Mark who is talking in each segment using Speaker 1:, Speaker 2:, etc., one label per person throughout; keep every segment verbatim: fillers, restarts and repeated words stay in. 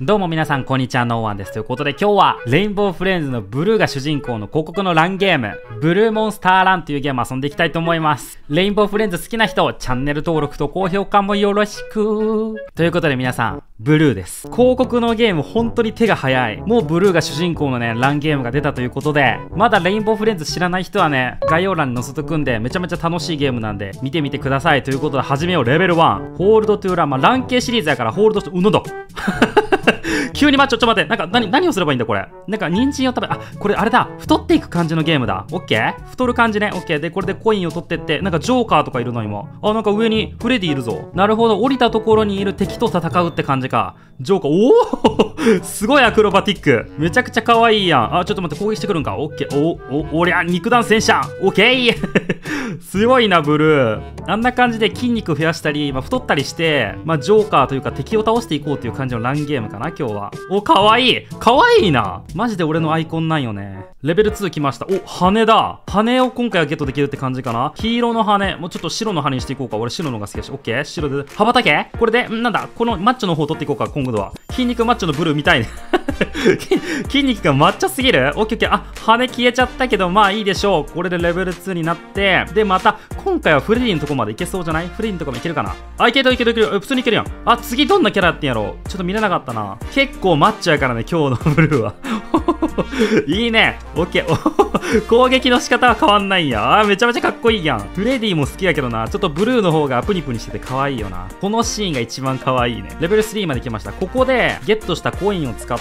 Speaker 1: どうも皆さんこんにちは、ノーワンです。ということで今日はレインボーフレンズのブルーが主人公の広告のランゲーム、ブルーモンスターランというゲームを遊んでいきたいと思います。レインボーフレンズ好きな人、チャンネル登録と高評価もよろしく。ということで皆さん、ブルーです。広告のゲーム本当に手が早い。もうブルーが主人公のね、ランゲームが出たということで、まだレインボーフレンズ知らない人はね、概要欄に載せとくんで、めちゃめちゃ楽しいゲームなんで、見てみてください。ということで始めよう。レベルワン。ホールドトゥーラン。まあ、ラン系シリーズやからホールドして、うなんだ急にま、ちょ、ちょ待って。なんか、何、何をすればいいんだ、これ。なんか、人参を食べ、あ、これ、あれだ。太っていく感じのゲームだ。オッケー？太る感じね。オッケー。で、これでコインを取ってって、なんか、ジョーカーとかいるの、今。あ、なんか上にフレディいるぞ。なるほど。降りたところにいる敵と戦うって感じか。ジョーカー、おおすごいアクロバティック。めちゃくちゃ可愛いやん。あ、ちょっと待って、攻撃してくるんか。オッケー。お、お、おりゃ、肉弾戦車。オッケーすごいな、ブルー。あんな感じで筋肉増やしたり、まあ、太ったりして、まあ、ジョーカーというか敵を倒していこうという感じのランゲームかな、今日は。お、かわいい。かわいいな。マジで俺のアイコンなんよね。レベルツー来ました。お、羽だ。羽を今回はゲットできるって感じかな。黄色の羽。もうちょっと白の羽にしていこうか。俺白のが好きだし。オッケー。白で。羽ばたけこれで、んなんだ。このマッチョの方取っていこうか、今度は。筋肉マッチョのブルー見たいね。筋肉がマッチョすぎる？オッケーオッケー。あ、羽消えちゃったけど、まあいいでしょう。これでレベルツーになって、で、また、今回はフレディのとこまでいけそうじゃない？フレディのとこもいけるかな？あ、いけるいけるいける。普通にいけるやん。あ、次どんなキャラやってんやろう？ちょっと見れなかったな。結構マッチョやからね、今日のブルーは。いいね。オッケー。攻撃の仕方は変わんないんや。あー、めちゃめちゃかっこいいやん。フレディも好きやけどな。ちょっとブルーの方がプニプニしてて可愛いよな。このシーンが一番可愛いね。レベルスリーまで来ました。ここでゲットしたコインを使って、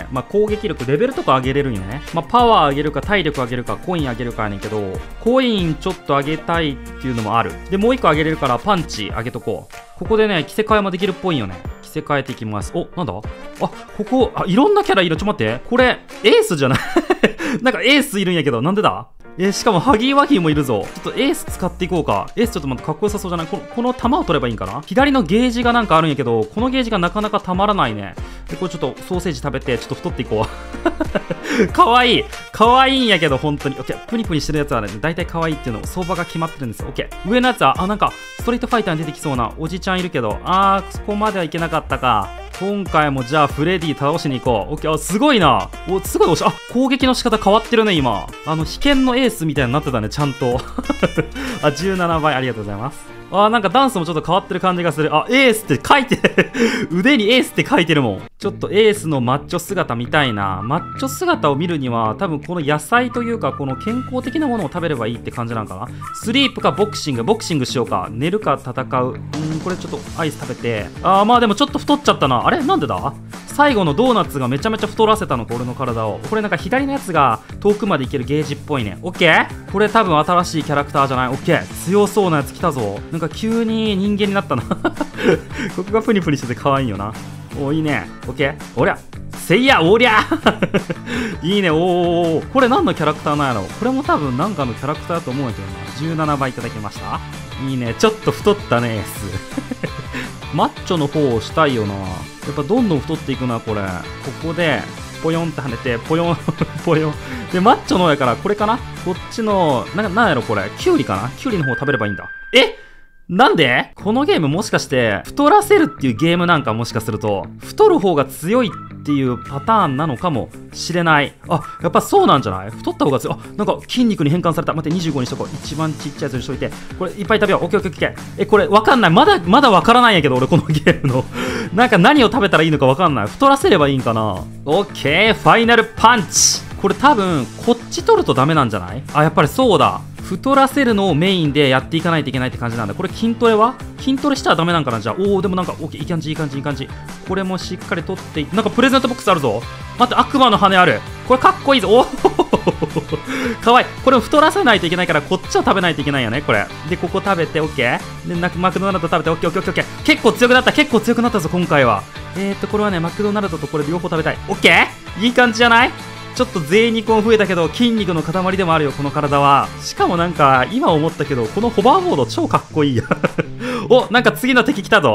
Speaker 1: まあ、攻撃力、レベルとか上げれるんよね。まあ、パワー上げるか、体力上げるか、コイン上げるかやねんけど、コインちょっと上げたいっていうのもある。で、もう一個上げれるからパンチ上げとこう。ここでね、着せ替えもできるっぽいよね。着せ替えていきます。お、なんだ？あ、ここ、あ、いろんなキャラいる。ちょっと待って。これ、エースじゃないなんかエースいるんやけど、なんでだ？えー、しかもハギーワギーもいるぞ。ちょっとエース使っていこうか。エースちょっと待って、かっこよさそうじゃない？この、この弾を取ればいいんかな？左のゲージがなんかあるんやけど、このゲージがなかなかたまらないね。で、これちょっとソーセージ食べて、ちょっと太っていこう。かわいい。かわいいんやけど、本当に。オッケー。プニプニしてるやつはね、だいたいかわいいっていうの、相場が決まってるんです。オッケー。上のやつは、あ、なんか、ストリートファイターに出てきそうなおじちゃんいるけど、あー、そこまではいけなかったか。今回もじゃあフレディ倒しに行こう。オッケー。あ、すごいな。お、すごいおしゃ、あ、攻撃の仕方変わってるね、今。あの、被験のエースみたいになってたね、ちゃんと。あ、じゅうななばい、ありがとうございます。あー、なんかダンスもちょっと変わってる感じがする。あ、エースって書いて腕にエースって書いてるもん。ちょっとエースのマッチョ姿見たいな。マッチョ姿を見るには、多分この野菜というか、この健康的なものを食べればいいって感じなんかな。スリープかボクシング。ボクシングしようか。寝るか戦う。うーん、これちょっとアイス食べて。あー、まあでもちょっと太っちゃったな。あれなんでだ？最後のドーナツがめちゃめちゃ太らせたのか、俺の体を。これなんか左のやつが遠くまでいけるゲージっぽいね。オッケー？これ多分新しいキャラクターじゃない？オッケー。強そうなやつ来たぞ。なんか急に人間になったな。ここがプニプニしてて可愛いよな。おー、いいね。オッケー。おりゃ。せいや、おりゃいいね。おーおー。これ何のキャラクターなんやろ？これも多分なんかのキャラクターだと思うんやけどな。じゅうななばいいただきました。いいね。ちょっと太ったね、エース。マッチョの方をしたいよな。やっぱどんどん太っていくな、これ。ここで、ポヨンって跳ねて、ポヨン、ポヨン。で、マッチョのやから、これかな？こっちの、な、なんやろ、これ。キュウリかな？キュウリの方食べればいいんだ。え？なんで？このゲームもしかして、太らせるっていうゲームなんかもしかすると、太る方が強いっていうパターンなのかもしれない。あ、やっぱそうなんじゃない？太った方が強い。あ、なんか筋肉に変換された。待って、にじゅうごにしとこう。一番ちっちゃいやつにしといて。これいっぱい食べよう。オッケーオッケーオッケー。え、これわかんない。まだ、まだわからないんやけど、俺このゲームの。なんか何を食べたらいいのかわかんない。太らせればいいんかな。オッケー、ファイナルパンチ。これ多分、こっち取るとダメなんじゃない？あ、やっぱりそうだ。太らせるのをメインでやっていかないといけないって感じなんだ。これ筋トレは？筋トレしたらダメなんかな？じゃあ。おー、でもなんか、オッケー、いい感じ、いい感じ、いい感じ。これもしっかり取っていって、なんかプレゼントボックスあるぞ。待って、悪魔の羽ある。これかっこいいぞ。おーかわいい。これを太らせないといけないから、こっちを食べないといけないよね、これ。で、ここ食べて、オッケー。で、なマクドナルド食べて、オッケー、オッケー、オッケー、オッケー。結構強くなった、結構強くなったぞ、今回は。えーっと、これはね、マクドナルドとこれ両方食べたい。オッケー？いい感じじゃない？ちょっと贅肉も増えたけど筋肉の塊でもあるよ、この体は。しかもなんか今思ったけど、このホバーボード超かっこいいやお、なんか次の敵来たぞ。来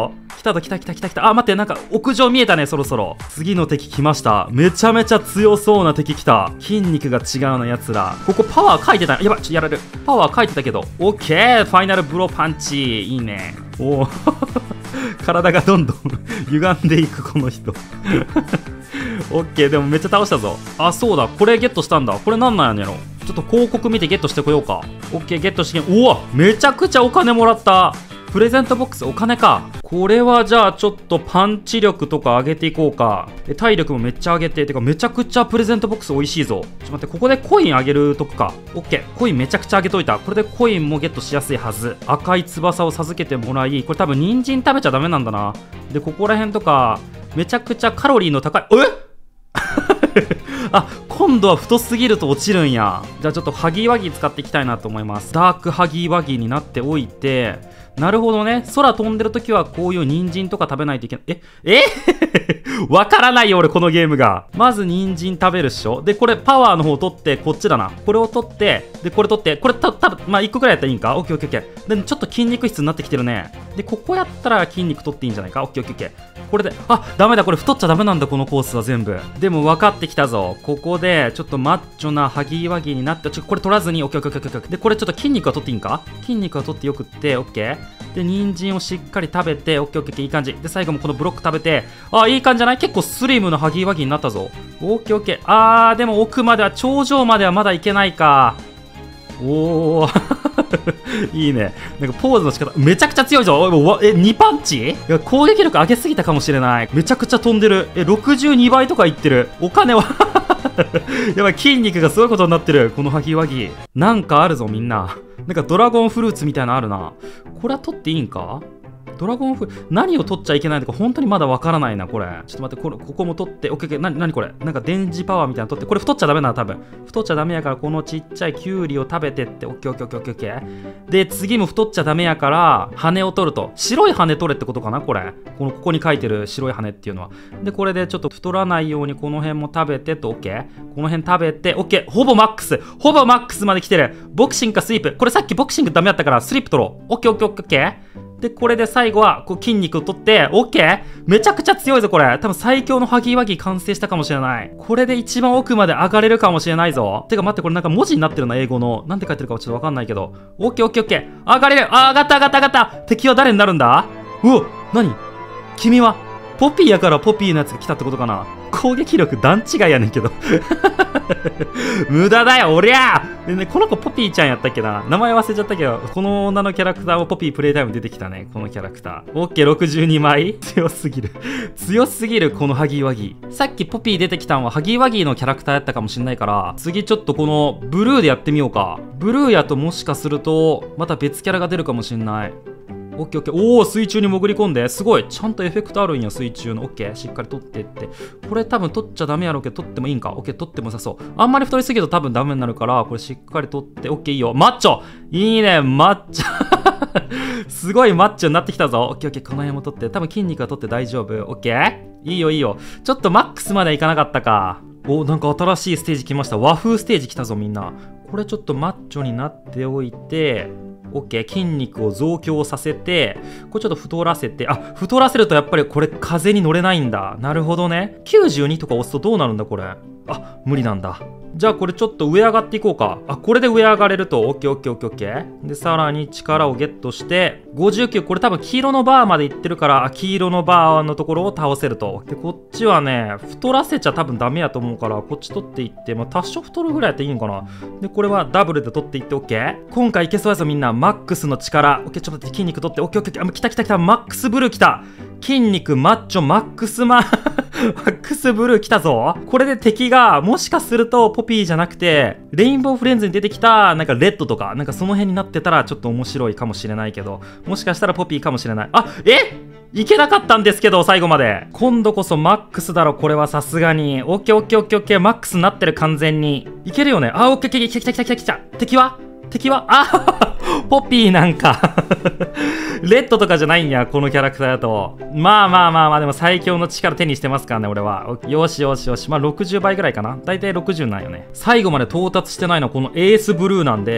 Speaker 1: 来たぞ来た来た来た来た。あ、待って、なんか屋上見えたね、そろそろ。次の敵来ました。めちゃめちゃ強そうな敵来た。筋肉が違うのやつら。ここパワー書いてた。やばい、ちょっとやられる。パワー書いてたけど。オッケー、ファイナルブローパンチ。いいね。おお体がどんどん歪んでいくこの人オッケー、でもめっちゃ倒したぞ。あ、そうだ、これゲットしたんだ。これなんなんやねんやろ。ちょっと広告見てゲットしてこようか。オッケー、ゲットして。おお、めちゃくちゃお金もらった。プレゼントボックス、お金か。これはじゃあちょっとパンチ力とか上げていこうか。体力もめっちゃ上げて、てかめちゃくちゃプレゼントボックス美味しいぞ。ちょっと待って、ここでコイン上げるとこか。オッケー、コインめちゃくちゃ上げといた。これでコインもゲットしやすいはず。赤い翼を授けてもらい、これ多分人参食べちゃダメなんだな。で、ここら辺とか、めちゃくちゃカロリーの高い、えあ、今度は太すぎると落ちるんや。じゃあちょっとハギーワギー使っていきたいなと思います。ダークハギーワギーになっておいて、なるほどね。空飛んでるときはこういう人参とか食べないといけない。ええわからないよ俺このゲームが。まず人参食べるっしょ。で、これパワーの方取って、こっちだな。これを取って、で、これ取って、これた、たぶん、まあいっこくらいやったらいいんか。オッケーオッケーオッケー。で、ちょっと筋肉質になってきてるね。で、ここやったら筋肉取っていいんじゃないか。オッケーオッケーオッケー。これで、あ、ダメだ。これ太っちゃダメなんだ、このコースは全部。でも分かってきたぞ。ここで、ちょっとマッチョなハギーワギーになって、ちょ、これ取らずに、オッケーオッケーオッケーオッケー。で、これちょっと筋肉は取っていいんか。筋肉は取ってよくって、オッケー。で、人参をしっかり食べて、オッケーオッケーオッケー、いい感じ。で、最後もこのブロック食べて、あ、いい感じじゃない？結構スリムなハギーワギーになったぞ。オッケーオッケー。あー、でも奥までは、頂上まではまだいけないか。おー。いいね。なんかポーズの仕方、めちゃくちゃ強いぞ。おえ、にパンチ？いや、攻撃力上げすぎたかもしれない。めちゃくちゃ飛んでる。え、ろくじゅうにばいとかいってる。お金はやばい、筋肉がすごいことになってる。このハギワギ。なんかあるぞ、みんな。なんかドラゴンフルーツみたいなのあるな。これは取っていいんか？ドラゴンフル何を取っちゃいけないのか本当にまだわからないな、これ。ちょっと待って、これここも取って、オッケーオッケー、なにこれ？なんか電磁パワーみたいなの取って、これ太っちゃダメな、多分。太っちゃダメやから、このちっちゃいキュウリを食べてって、オッケーオッケーオッケーオッケーオッケー。で、次も太っちゃダメやから、羽を取ると。白い羽取れってことかな、これ。この、ここに書いてる白い羽っていうのは。で、これでちょっと太らないように、この辺も食べてと、オッケー。この辺食べて、オッケー。ほぼマックス。ほぼマックスまで来てる。ボクシングかスイープ。これさっきボクシングダメやったから、スリップ取ろう。オッケーオッケーオッケーオッケー。で、これで最後は、こう、筋肉を取って、オッケー？めちゃくちゃ強いぞ、これ。多分最強のハギーワギー完成したかもしれない。これで一番奥まで上がれるかもしれないぞ。てか待って、これなんか文字になってるな、英語の。なんて書いてるかちょっとわかんないけど。オッケーオッケーオッケー。上がれる。あー、上がった上がった上がった。敵は誰になるんだ？うお、何？君は、ポピーやからポピーのやつが来たってことかな。攻撃力段違いやねんけど無駄だよおりゃー。でね、この子ポピーちゃんやったっけな。名前忘れちゃったけど、この女のキャラクターもポピープレイタイム出てきたね、このキャラクター。オッケー、ろくじゅうにまい強すぎる強すぎる、このハギーワギー。さっきポピー出てきたのはハギーワギーのキャラクターやったかもしんないから、次ちょっとこのブルーでやってみようか。ブルーやともしかするとまた別キャラが出るかもしんない。オッケーオッケー。おお、水中に潜り込んで、すごい。ちゃんとエフェクトあるんや、水中の。オッケー。しっかり取っていって。これ多分取っちゃダメやろうけど、取ってもいいんか。オッケー、取っても良さそう。あんまり太りすぎると多分ダメになるから、これしっかり取って、オッケー、いいよ。マッチョいいね、マッチョすごいマッチョになってきたぞ。オッケーオッケー、この辺も取って。多分筋肉は取って大丈夫。オッケーいいよいいよ。ちょっとマックスまではいかなかったか。お、なんか新しいステージ来ました。和風ステージ来たぞ、みんな。これちょっとマッチョになっておいて、オッケー、筋肉を増強させて、これちょっと太らせて、あ、太らせるとやっぱりこれ風に乗れないんだ。なるほどね。きゅうじゅうにとか押すとどうなるんだこれ。あ、無理なんだ。じゃあこれちょっと上上がっていこうか。あ、これで上上がれると。オッケーオッケーオッケーオッケー。で、さらに力をゲットして、ごじゅうきゅう、これ多分黄色のバーまでいってるから、あ、黄色のバーのところを倒せると。で、こっちはね、太らせちゃ多分ダメやと思うから、こっち取っていって、まあ多少太るぐらいやっていいんかな。で、これはダブルで取っていって OK？ 今回いけそうやぞみんな。マックスの力。オッケー、ちょっと待って、筋肉取って、オッケーオッケー。あ、来た来た来た。マックスブルー来た。筋肉、マッチョ、マックスマ、マックスブルー来たぞ。これで敵が、もしかするとポピーじゃなくて、レインボーフレンズに出てきた、なんかレッドとか、なんかその辺になってたらちょっと面白いかもしれないけど、もしかしたらポピーかもしれない。あ、えいけなかったんですけど、最後まで。今度こそマックスだろ、これはさすがに。オッケーオッケーオッケーオッケー、マックスになってる、完全に。いけるよね。あ、オッケーオッケー、来た来た来た来た来た。敵は敵はあポピーなんかレッドとかじゃないんや、このキャラクターだと。まあまあまあまあ、でも最強の力手にしてますからね、俺は。よしよしよし。まあろくじゅうばいぐらいかな。だいたいろくじゅうなんよね。最後まで到達してないのはこのエースブルーなんで、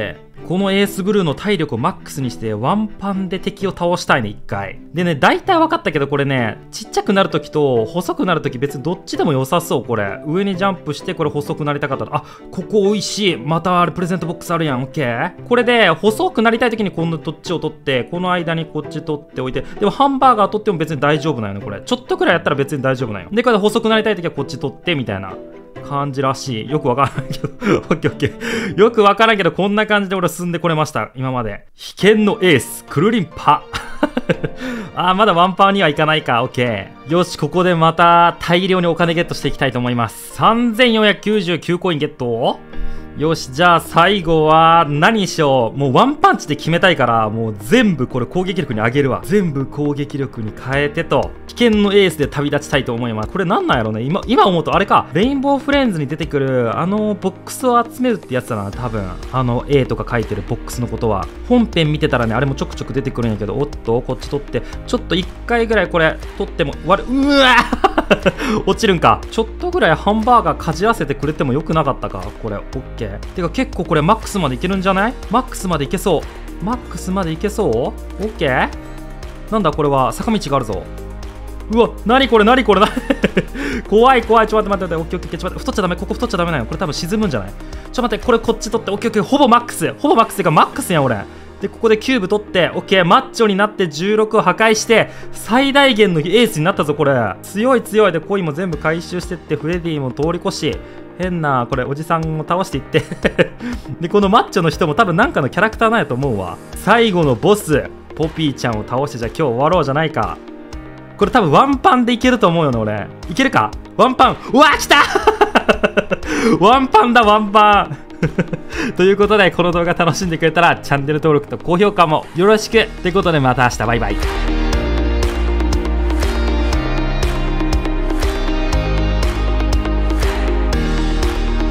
Speaker 1: このエースブルーの体力をマックスにしてワンパンで敵を倒したいね、一回。でね、大体分かったけどこれね、ちっちゃくなるときと細くなるとき別にどっちでも良さそう、これ。上にジャンプしてこれ細くなりたかったら、あ、ここ美味しい。またあれプレゼントボックスあるやん、オッケー。これで細くなりたいときにこのどっちを取って、この間にこっち取っておいて、でもハンバーガー取っても別に大丈夫なんよね、これ。ちょっとくらいやったら別に大丈夫なんよ。で、これで細くなりたいときはこっち取って、みたいな。感じらしい。よくわからんけど。オッケーオッケー。よくわからんけど、こんな感じで俺進んでこれました。今まで。危険のエース、クルリンパ。あー、まだワンパンにはいかないか。オッケー。よし、ここでまた大量にお金ゲットしていきたいと思います。さんぜんよんひゃくきゅうじゅうきゅうコインゲット。よし、じゃあ最後は何にしよう。もうワンパンチで決めたいから、もう全部これ攻撃力に上げるわ。全部攻撃力に変えてと、危険のエースで旅立ちたいと思います。これなんなんやろね。今、今思うとあれか。レインボーフレンズに出てくる、あのボックスを集めるってやつだな、多分。あの A とか書いてるボックスのことは。本編見てたらね、あれもちょくちょく出てくるんやけど、おっと、こっち取って、ちょっといっかいぐらいこれ取っても、悪い、うわ落ちるんか。ちょっとぐらいハンバーガーかじらせてくれてもよくなかったか。これ、オッケー。てか結構これマックスまでいけるんじゃない？マックスまでいけそう。マックスまでいけそう？オッケー？なんだこれは坂道があるぞ。うわ、なにこれなにこれな怖い怖い。ちょっと待って待って待って。オッケーオッケー。ちょっと待って。太っちゃダメ。ここ太っちゃダメなの。これ多分沈むんじゃない？ちょっと待って。これこっち取って。オッケーオッケー。ほぼマックス。ほぼマックスってかマックスやん俺。で、ここでキューブ取って、オッケー。マッチョになってじゅうろくを破壊して、最大限のエースになったぞ、これ。強い強い。で、コインも全部回収してって、フレディも通り越し、変な、これ、おじさんを倒していって。で、このマッチョの人も多分なんかのキャラクターなんやと思うわ。最後のボス、ポピーちゃんを倒して、じゃあ今日終わろうじゃないか。これ多分ワンパンでいけると思うよね、俺。いけるか？ワンパン。うわ、来たワンパンだ、ワンパン。ということで、この動画楽しんでくれたらチャンネル登録と高評価もよろしく。ということで、また明日バイバイ。